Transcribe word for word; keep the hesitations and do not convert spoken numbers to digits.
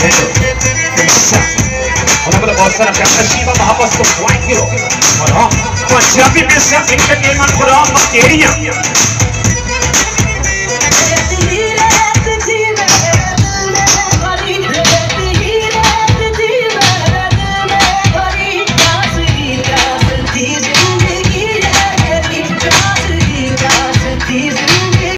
बहुत सारा प्यार शिवा महापस को ज्वाइन करो और हाँ पंजाबी में से एंटरटेनमेंट प्रोग्राम बकेरिया